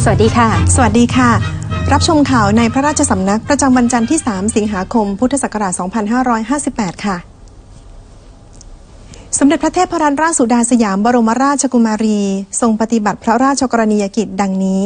สวัสดีค่ะสวัสดีค่ะรับชมข่าวในพระราชสำนักประจำวันจันทร์ที่3สิงหาคมพุทธศักราช2558ค่ะสมเด็จพระเทพรัตนราชสุดาสยามบรมราชกุมารีทรงปฏิบัติพระราชกรณียกิจดังนี้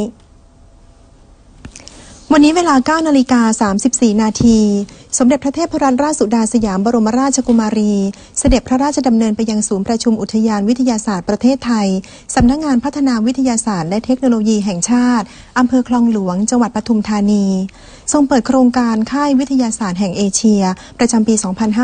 วันนี้เวลา 9:34 นาทีสมเด็จพระเทพรัตนราชสุดาสยามบรมราชกุมารีเสด็จพระราชดำเนินไปยังศูนย์ประชุมอุทยานวิทยาศาสตร์ประเทศไทยสำนักงานพัฒนาวิทยาศาสตร์และเทคโนโลยีแห่งชาติอำเภอคลองหลวงจังหวัดปทุมธานีทรงเปิดโครงการค่ายวิทยาศาสตร์แห่งเอเชียประจำปี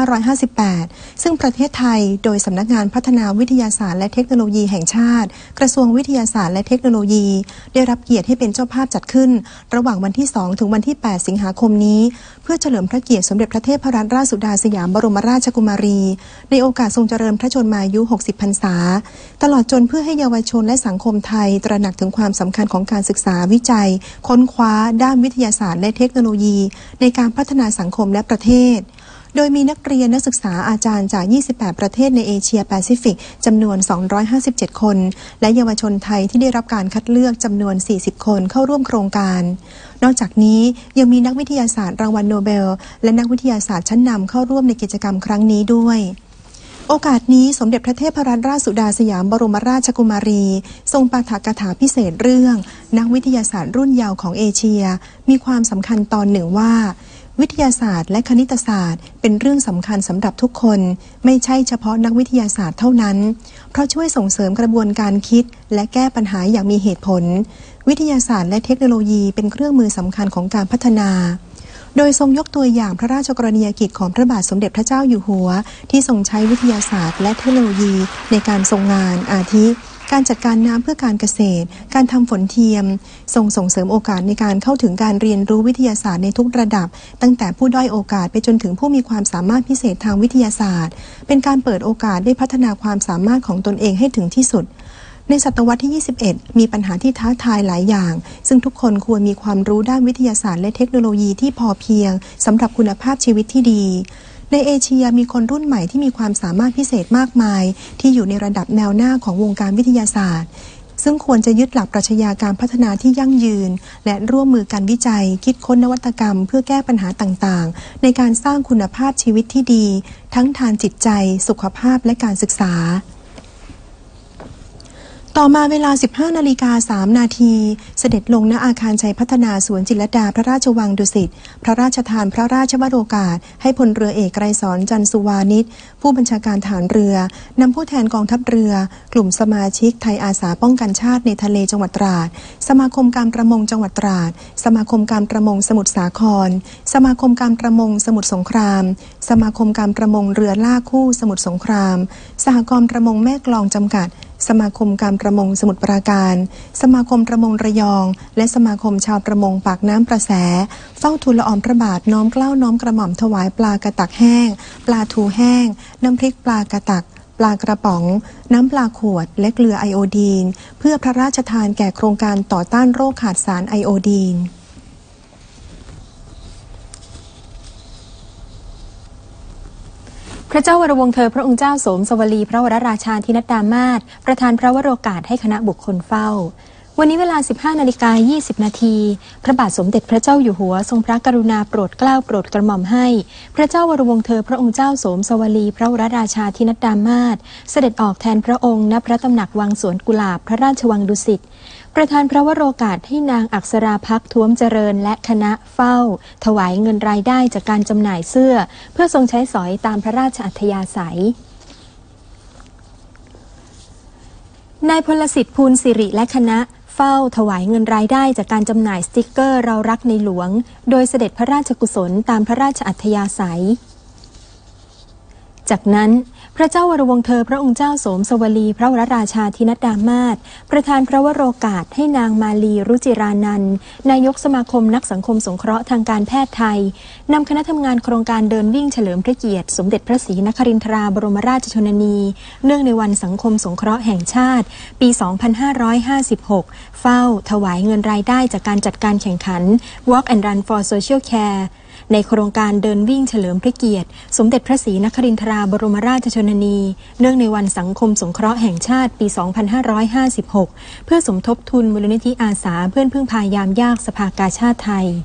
2558 ซึ่งประเทศไทยโดยสำนักงานพัฒนาวิทยาศาสตร์และเทคโนโลยีแห่งชาติกระทรวงวิทยาศาสตร์และเทคโนโลยีได้รับเกียรติให้เป็นเจ้าภาพจัดขึ้นระหว่างวันที่2ถึงวันที่8สิงหาคมนี้เพื่อเฉลิมพระเกียรติสมเด็จพระเทพรัตนราชสุดาสยามบรมราชกุมารีในโอกาสทรงเจริญพระชนมายุ60พรรษาตลอดจนเพื่อให้เยาวชนและสังคมไทยตระหนักถึงความสำคัญของการศึกษาวิจัยค้นคว้าด้านวิทยาศาสตร์และเทคโนโลยีในการพัฒนาสังคมและประเทศโดยมีนักเรียนนักศึกษาอาจารย์จาก28ประเทศในเอเชียแปซิฟิกจำนวน257คนและเยาวชนไทยที่ได้รับการคัดเลือกจำนวน40คนเข้าร่วมโครงการนอกจากนี้ยังมีนักวิทยาศาสตร์รางวัลโนเบลและนักวิทยาศาสตร์ชั้นนำเข้าร่วมในกิจกรรมครั้งนี้ด้วยโอกาสนี้สมเด็จพระเทพรัตนราชสุดาสยามบรมราชกุมารีทรงปาฐกถาพิเศษเรื่องนักวิทยาศาสตร์รุ่นเยาว์ของเอเชียมีความสำคัญตอนหนึ่งว่าวิทยาศาสตร์และคณิตศาสตร์เป็นเรื่องสำคัญสำหรับทุกคนไม่ใช่เฉพาะนักวิทยาศาสตร์เท่านั้นเพราะช่วยส่งเสริมกระบวนการคิดและแก้ปัญหาอย่างมีเหตุผลวิทยาศาสตร์และเทคโนโลยีเป็นเครื่องมือสำคัญของการพัฒนาโดยทรงยกตัวอย่างพระราชกรณียกิจของพระบาทสมเด็จพระเจ้าอยู่หัวที่ทรงใช้วิทยาศาสตร์และเทคโนโลยีในการทรงงานอาทิการจัดการน้ำเพื่อการเกษตรการทำฝนเทียมส่งเสริมโอกาสในการเข้าถึงการเรียนรู้วิทยาศาสตร์ในทุกระดับตั้งแต่ผู้ด้อยโอกาสไปจนถึงผู้มีความสามารถพิเศษทางวิทยาศาสตร์เป็นการเปิดโอกาสได้พัฒนาความสามารถของตนเองให้ถึงที่สุดในศตวรรษที่21มีปัญหาที่ท้าทายหลายอย่างซึ่งทุกคนควรมีความรู้ด้านวิทยาศาสตร์และเทคโนโลยีที่พอเพียงสำหรับคุณภาพชีวิตที่ดีในเอเชียมีคนรุ่นใหม่ที่มีความสามารถพิเศษมากมายที่อยู่ในระดับแนวหน้าของวงการวิทยาศาสตร์ซึ่งควรจะยึดหลักปรัชญาการพัฒนาที่ยั่งยืนและร่วมมือกันวิจัยคิดค้นนวัตกรรมเพื่อแก้ปัญหาต่างๆในการสร้างคุณภาพชีวิตที่ดีทั้งทางจิตใจสุขภาพและการศึกษาต่อมาเวลา 15:03 นาทีเสด็จลงณอาคารชัยพัฒนาสวนจิตรลดาพระราชวังดุสิตพระราชทานพระราชวโรกาสให้พลเรือเอกไกรสรจันทร์สุวานิชผู้บัญชาการฐานเรือนำผู้แทนกองทัพเรือกลุ่มสมาชิกไทยอาสาป้องกันชาติในทะเลจังหวัดตราดสมาคมการประมงจังหวัดตราดสมาคมการประมงสมุทรสาครสมาคมการประมงสมุทรสงครามสมาคมการประมงเรือลากคู่สมุทรสงครามสหกรณ์ประมงแม่กลองจำกัดสมาคมการประมงสมุทรปราการสมาคมประมงระยองและสมาคมชาวประมงปากน้ำประแสเฝ้าทูลละอองพระบาทน้อมเกล้าน้อมกระหม่อมถวายปลากระตักแห้งปลาทูแห้งน้ำพริกปลากระตักปลากระป๋องน้ำปลาขวดและเกลือไอโอดีนเพื่อพระราชทานแก่โครงการต่อต้านโรคขาดสารไอโอดีนพระเจ้าวรวงศ์เธอพระองค์เจ้าโสมสวลีพระวรราชาธินัดดามาศประธานพระวโรกาสให้คณะบุคคลเฝ้าวันนี้เวลา 15:20 นาทีพระบาทสมเด็จพระเจ้าอยู่หัวทรงพระกรุณาโปรดเกล้าโปรดกระหม่อมให้พระเจ้าวรวงศ์เธอพระองค์เจ้าโสมสวลีพระวรราชาธินัดดามาศเสด็จออกแทนพระองค์ณพระตำหนักวังสวนกุหลาบพระราชวังดุสิตประธานพระวโรกาสให้นางอักษราภักดิ์ท้วมเจริญและคณะเฝ้าถวายเงินรายได้จากการจำหน่ายเสื้อเพื่อทรงใช้สอยตามพระราชอัธยาศัยนายพลสิทธิ์ภูลสิริและคณะเฝ้าถวายเงินรายได้จากการจำหน่ายสติกเกอร์เรารักในหลวงโดยเสด็จพระราชกุศลตามพระราชอัธยาศัยจากนั้นพระเจ้าวรวงศ์เธอพระองค์เจ้าโสมสวลีพระวรราชาธินัดดามาศประธานพระวโรกาสให้นางมาลีรุจิรานันท์นายกสมาคมนักสังคมสงเคราะห์ทางการแพทย์ไทยนำคณะทำงานโครงการเดินวิ่งเฉลิมพระเกียรติสมเด็จพระศรีนครินทราบรมราชชนนีเนื่องในวันสังคมสงเคราะห์แห่งชาติปี 2556 เฝ้าถวายเงินรายได้จากการจัดการแข่งขัน Walk and Run for Social Care ในโครงการเดินวิ่งเฉลิมพระเกียรติสมเด็จพระศรีนครินทราบรมราชชนนีเนื่องในวันสังคมสงเคราะห์แห่งชาติปี 2556 เพื่อสมทบทุนมูลนิธิอาสาเพื่อนพึ่งพายามยากสภากาชาดไทย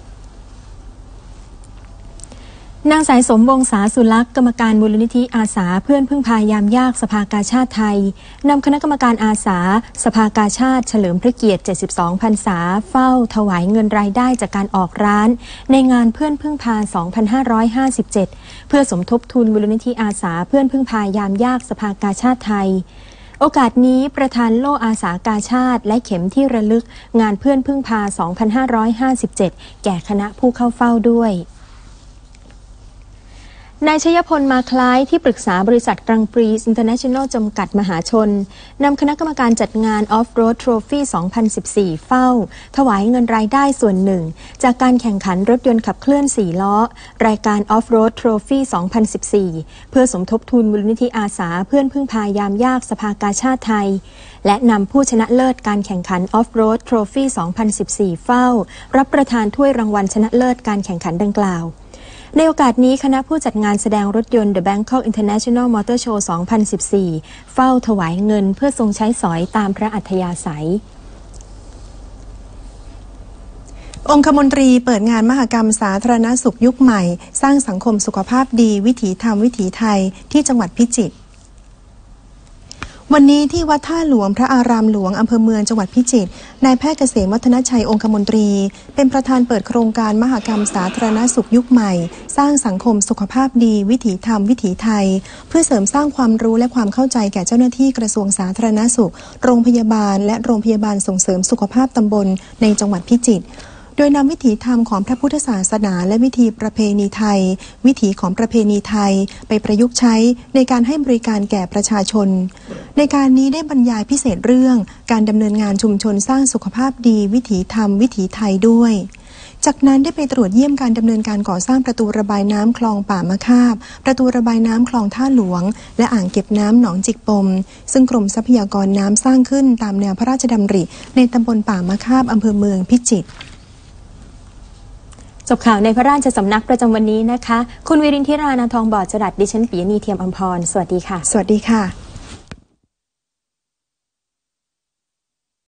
นางสายสมวงศาสุลักษณ์กรรมการมูลนิธิอาสาเพื่อนพึ่งพายามยากสภากาชาดไทยนำคณะกรรมการอาสาสภากาชาดเฉลิมพระเกียรติ 72 พรรษาเฝ้าถวายเงินรายได้จากการออกร้านในงานเพื่อนพึ่งพา 2557 เพื่อสมทบทุนมูลนิธิอาสาเพื่อนพึ่งพายามยากสภากาชาดไทยโอกาสนี้ประธานโล่อาสากาชาดและเข็มที่ระลึกงานเพื่อนพึ่งพา 2557 แก่คณะผู้เข้าเฝ้าด้วยนายชยพลมาคล้ายที่ปรึกษาบริษัทกรังปรีอินเตอร์เนชั่นแนลจำกัดมหาชนนำคณะกรรมการจัดงาน Off-Road Trophy 2014 เฝ้าถวายเงินรายได้ส่วนหนึ่งจากการแข่งขันรถยนต์ขับเคลื่อน4ล้อรายการ Off-Road Trophy 2014 เพื่อสมทบทุนมูลนิธิอาสาเพื่อนพึ่งพายามยากสภากาชาดไทยและนำผู้ชนะเลิศการแข่งขัน Off-Road Trophy 2014 เฝ้ารับประทานถ้วยรางวัลชนะเลิศการแข่งขันดังกล่าวในโอกาสนี้คณะผู้จัดงานแสดงรถยนต์ The Bangkok International Motor Show 2014 เฝ้าถวายเงินเพื่อทรงใช้สอยตามพระอัธยาศัยองคมนตรีเปิดงานมหกรรมสาธารณสุขยุคใหม่สร้างสังคมสุขภาพดีวิถีธรรมวิถีไทยที่จังหวัดพิจิตรวันนี้ที่วัดท่าหลวงพระอารามหลวงอำเภอเมืองจังหวัดพิจิตรนายแพทย์เกษมวัฒนชัยองคมนตรีเป็นประธานเปิดโครงการมหกรรมสาธารณสุขยุคใหม่สร้างสังคมสุขภาพดีวิถีธรรมวิถีไทยเพื่อเสริมสร้างความรู้และความเข้าใจแก่เจ้าหน้าที่กระทรวงสาธารณสุขโรงพยาบาลและโรงพยาบาลส่งเสริมสุขภาพตำบลในจังหวัดพิจิตรโดยนำวิถีธรรมของพระพุทธศาสนาและวิธีประเพณีไทยวิถีของประเพณีไทยไปประยุกต์ใช้ในการให้บริการแก่ประชาชนในการนี้ได้บรรยายพิเศษเรื่องการดำเนินงานชุมชนสร้างสุขภาพดีวิถีธรรมวิถีไทยด้วยจากนั้นได้ไปตรวจเยี่ยมการดำเนินการก่อสร้างประตูระบายน้ำคลองป่ามะคาบประตูระบายน้ำคลองท่าหลวงและอ่างเก็บน้ำหนองจิกปมซึ่งกรมทรัพยากรน้ำสร้างขึ้นตามแนวพระราชดำริในตำบลป่ามะคาบอำเภอเมืองพิจิตรจบข่าวในพระราชสำนักประจำวันนี้นะคะคุณวิรินทิรานาทองบอดจรัสดิฉันปิยณีเทียมอำพรสวัสดีค่ะสวัสดีค่ะ